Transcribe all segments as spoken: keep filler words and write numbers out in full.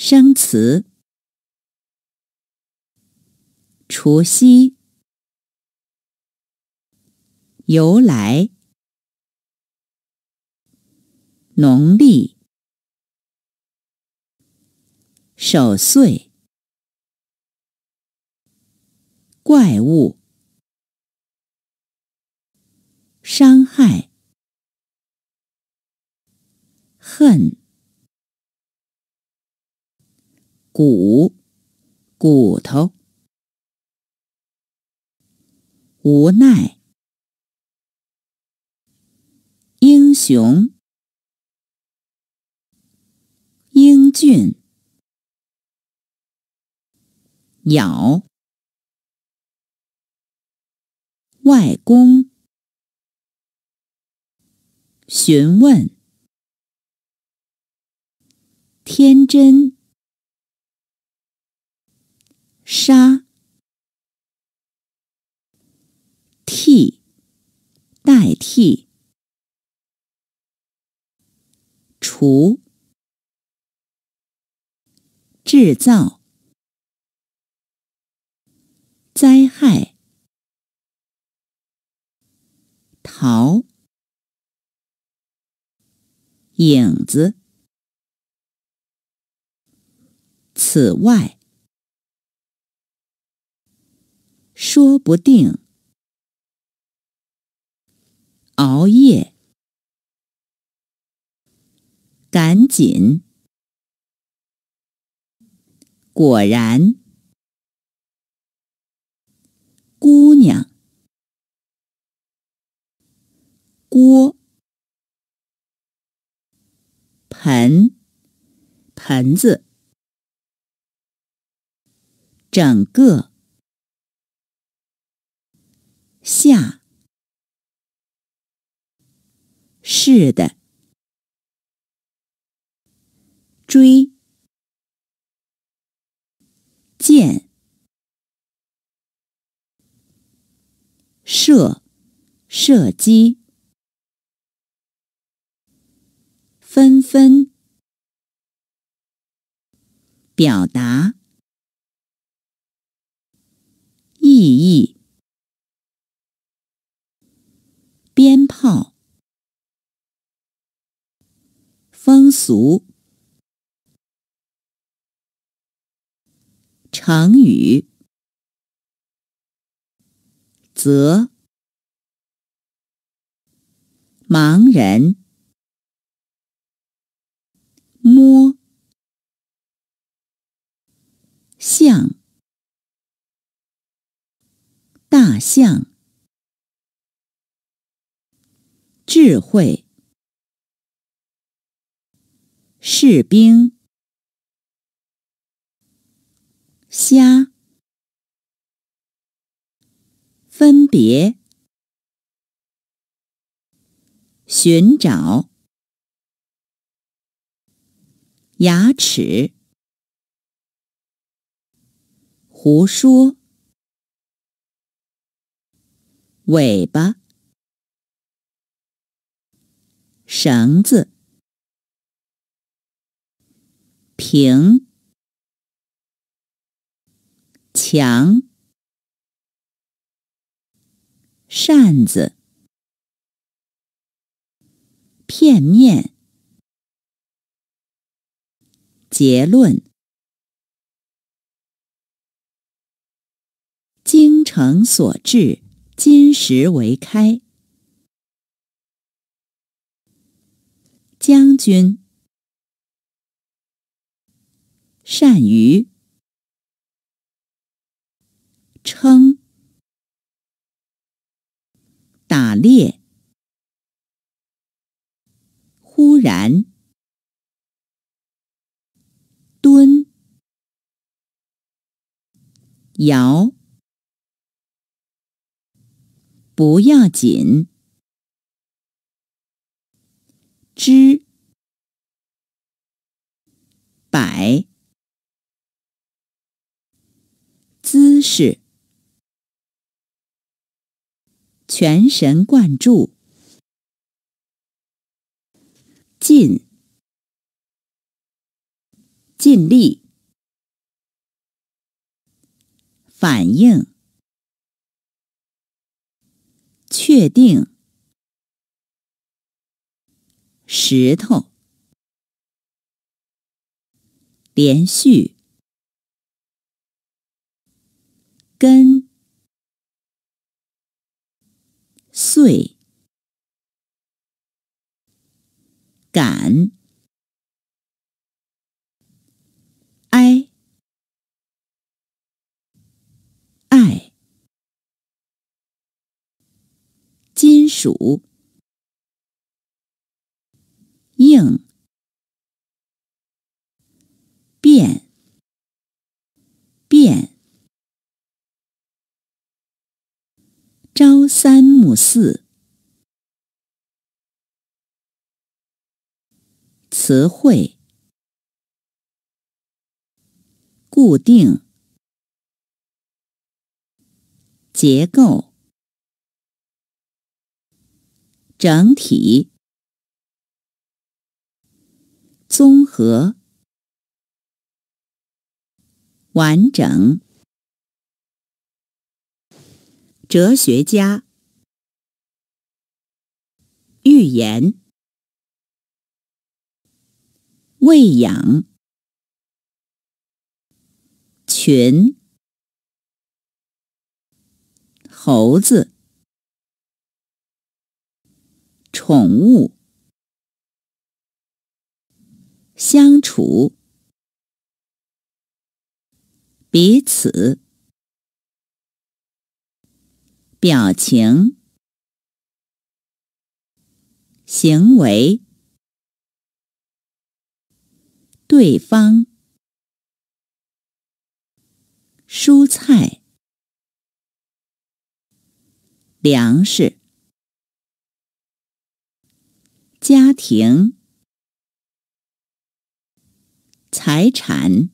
生词：除夕、由来、农历、守岁、怪物、伤害、恨、骨、骨头、无奈、英雄、英俊、咬、外公、询问、天真、杀、替、代替、除、制造、灾害、逃、影子、此外、说不定、熬夜、赶紧、果然、姑娘、锅、盆、盆子、整个、下、是的、追、箭、射、射击、纷纷、表达、意义、鞭炮、风俗、成语、则、盲人、摸、象、大象、智慧、士兵、虾、分别、寻找、牙齿、胡说、尾巴、绳子、平、墙、扇子、片面、结论、精诚所至，金石为开。将军、善于、称、打猎、忽然、蹲、摇、不要紧、知、摆、姿势、全神贯注、进、 尽力，反应，确定，石头，连续，根，碎，赶，哀，爱，金属，硬，变，变，朝三暮四，词汇，固定，结构，整体，综合，完整，哲学家，寓言，喂养，群，猴子，宠物，相处，彼此，表情，行为，对方，蔬菜，粮食，家庭，财产，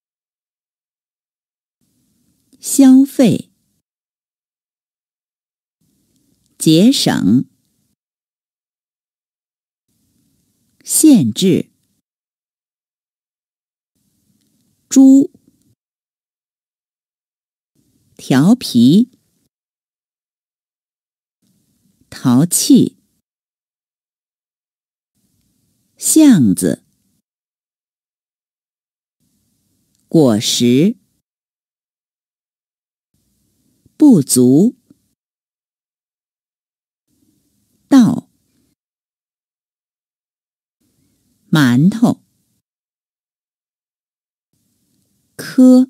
消费，节省，限制，猪，调皮，淘气，巷子，果实，不足，稻，馒头，科，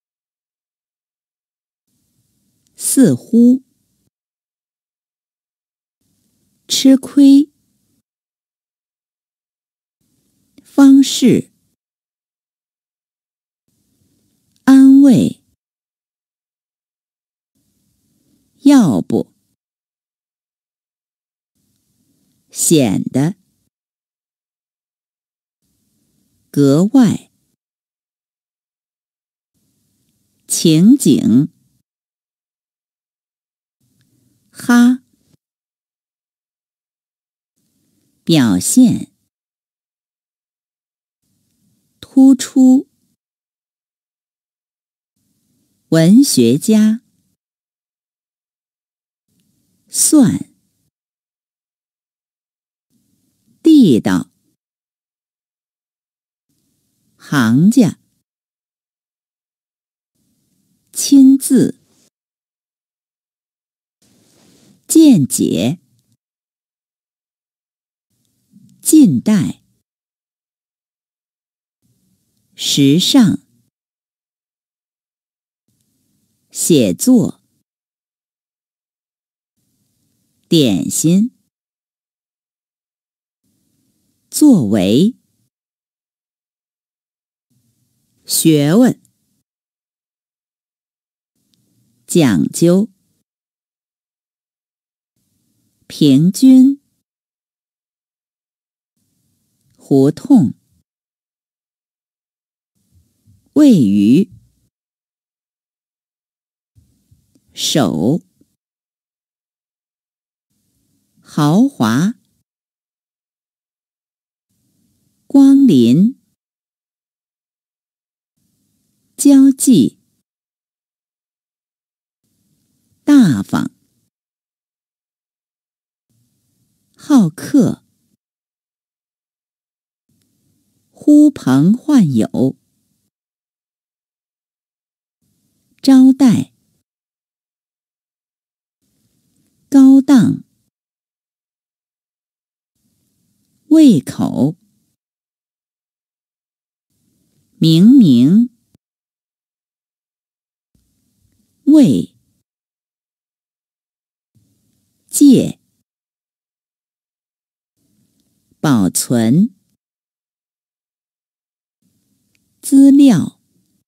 似乎，吃亏，方式，安慰，要不，显得，格外，情景，哈，表现，突出，文学家，算，地道，行家，亲自，见解，近代，时尚，写作，点心，作为，学问，讲究，平均，胡同，位于，手，豪华，光临， 交际，大方，好客，呼朋唤友，招待，高档，胃口，明明，为，借，保存，资料，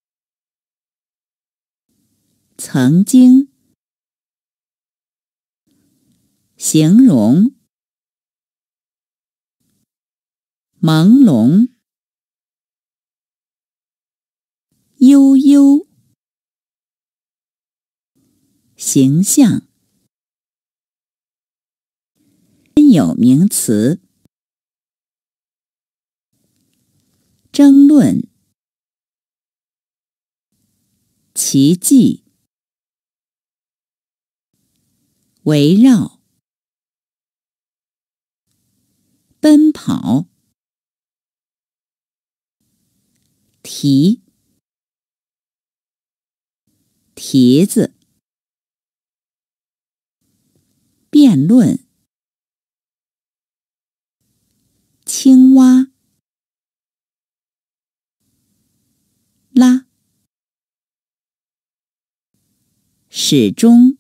曾经，形容，朦胧，悠悠，形象，专有名词，争论，奇迹，围绕，奔跑，蹄，蹄子，辩论，青蛙，拉，始终，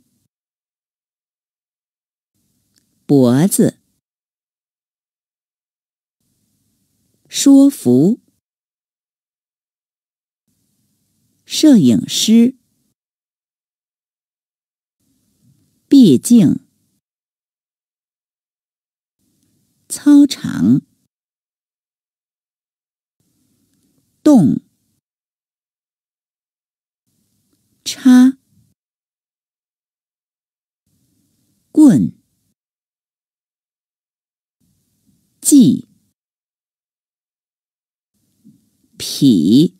脖子，说服，摄影师，毕竟，操场，动，插，棍，系，匹，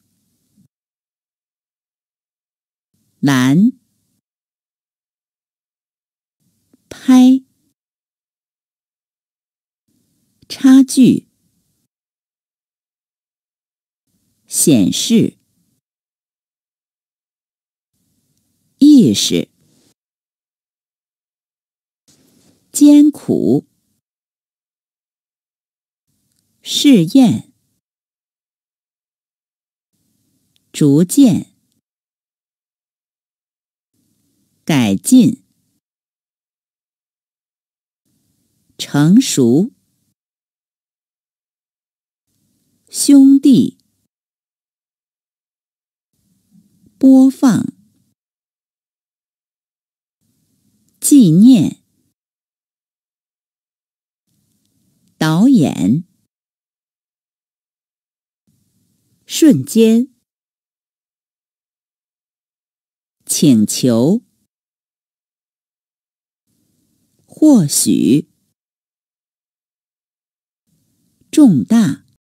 拦，拍，差距，显示，意识，艰苦，试验，逐渐，改进，成熟，兄弟，播放，纪念，导演，瞬间，请求，或许，重大，